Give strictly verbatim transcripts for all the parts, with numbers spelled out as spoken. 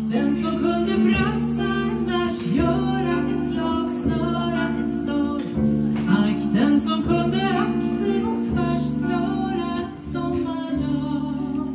Den som kunde brassa en vers, göra ett slag, snöra ett stag. Ark, den som kunde akter och tvärs, slöra en sommardag.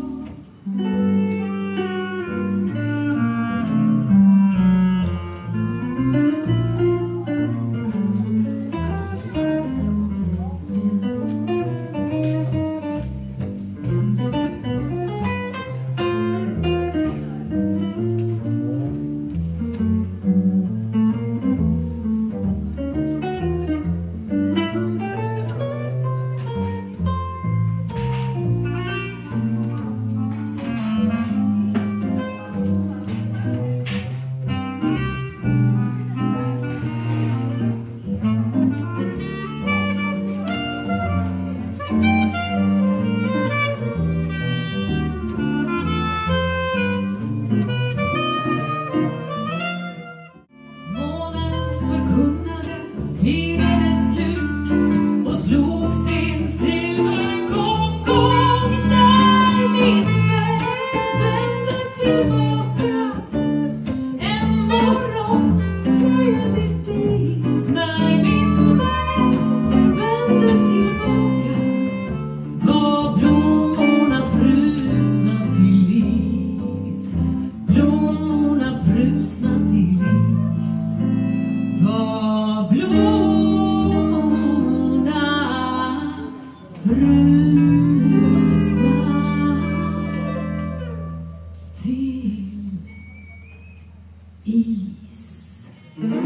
Is.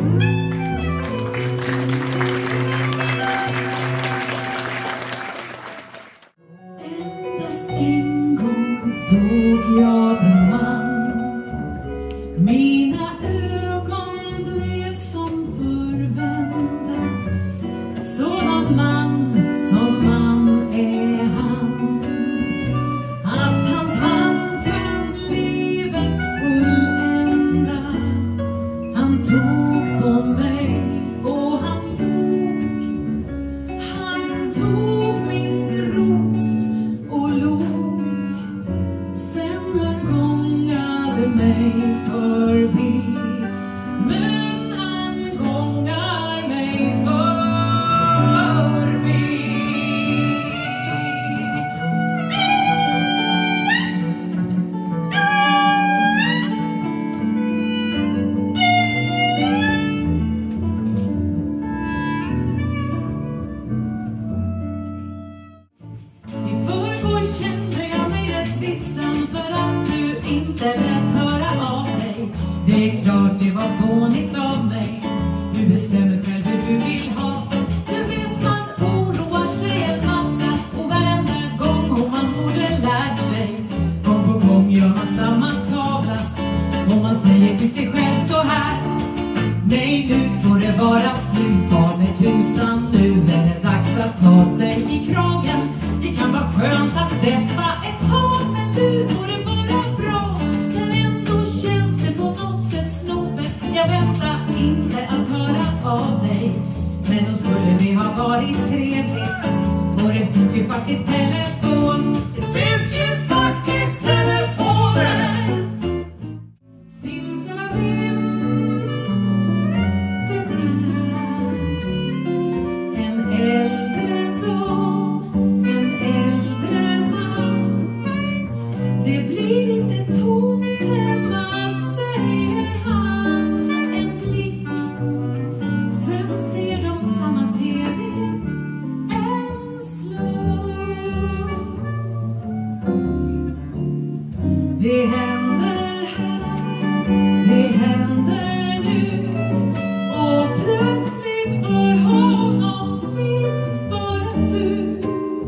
Endast en gång såg jag en man. Mina ögon blev som förvända. Sådan man som man är han. Att hans hand kan livet fullända. Han tog på mig och han log. Han tog min ros och log. Sen han gångade mig förbi. Men han gångar mig förbi. Det är klart det var fånigt av mig. Du bestämmer själv hur du vill ha. Du vet man oroar sig en massa. Och varenda gång om man borde lärt sig. Gång på gång gör man samma tavla. Och man säger till sig själv så här: nej, nu får det vara slut. Ta med tusan, nu är det dags att ta sig i kragen. Det kan vara skönt att deppa ett tag, men nu får det vara bra. Men ändå känns det på något sätt snopet. Jag väntar inte att höra av dig. Men då skulle det ha varit trevligt. Och det finns ju faktiskt telefon. Det finns ju faktiskt telefoner. Simsalabim. Det där. En äldre dam. En äldre man. Det blir lite tomt hemma, säger han. En blick. Sen ser de samma tv. En slump. Det händer här. Det händer nu. Och plötsligt för honom finns bara du.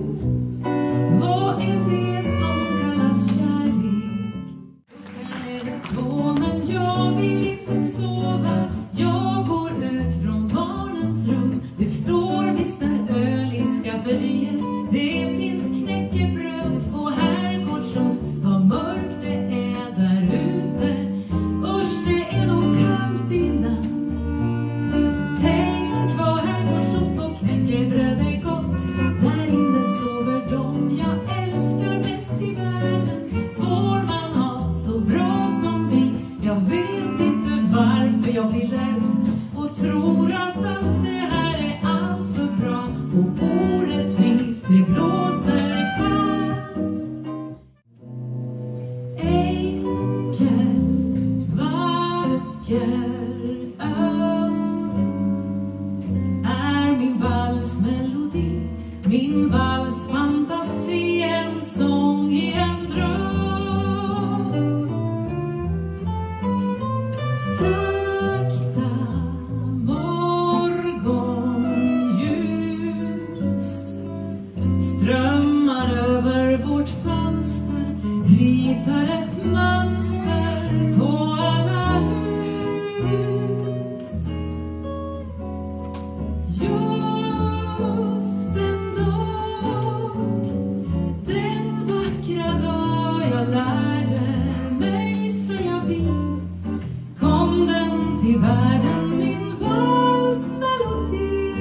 Vad är det som kallas kärlek? Är det två, men jag vill inte sova. Jag går ut från barnens rum. Det står visst en öl i skafferiet. Det finns knäckebröd och herrgårdsost. Vad mörkt det är där ute. Usch, det är nog kallt i natt. Tänk vad herrgårdsost och knäckebröd är gott. Där inne sover de jag älskar. blåser kallt. Enkel, vacker, öm är min valsmelodi, min valsfantasi, en sång i en dröm. Sakta morgonljus strömmar över vårt fönster, ritar ett mönster på alla hus. Just en dag, den vackra dag jag lärde mig säga vi, kom den till världen, min valsmelodi.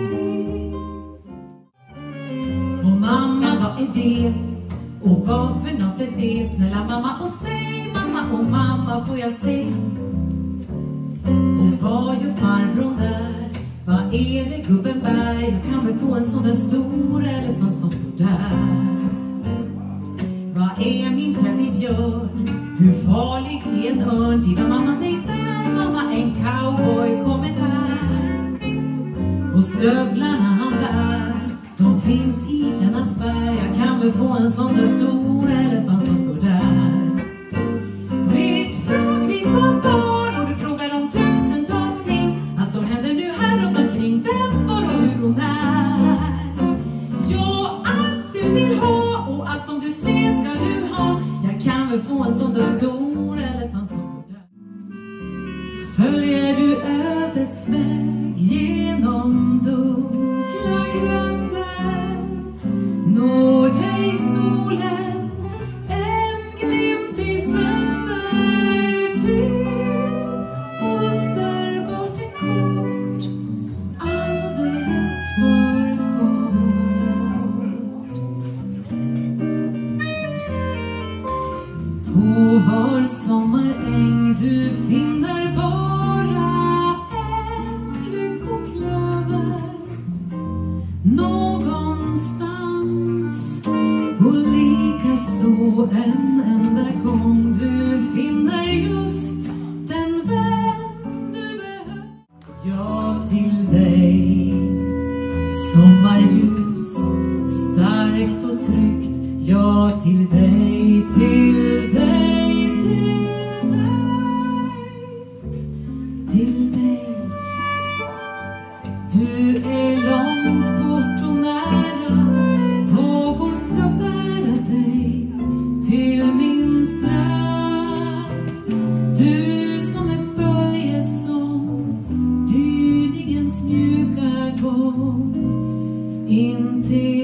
Och mamma, vad är det? Och vad för något är det? Snälla mamma, och säg mamma, och mamma, får jag se? Och vad gör farbrorn där? Vad är det gubben bär? Jag kan väl få en sån där stor elefant som står där. Vad är min teddybjörn? Hur farlig är en örn? Titta mamma, nej där mamma, en cowboy kommer där. Och stövlarna han bär, de finns i en affär. Jag kan väl få en sån där stor elefant som står där. Mitt frågvisa barn, och du frågar om tusentals ting. Allt som händer nu här runt omkring, vem, var och hur och när. Ja, allt du vill ha och allt som du ser ska du ha. Jag kan väl få en sån där stor elefant som står där. Följer du ödets väg genom dunkla gränder, når dig solen, en glimt i sänder. Ty underbart är kort, alldeles för kort. På var sommaräng du finner bara en lyckoklöver. Någonstans, och lika så en enda gång du finner just den vän du behöver. Ja, till dig sommarljus, starkt och tryggt. Ja, till dig, till dig, till dig, till dig. Du är långt bort och nära, vågor ska bära dig till min strand. Du som är böljesång, dyningens mjuka gång in till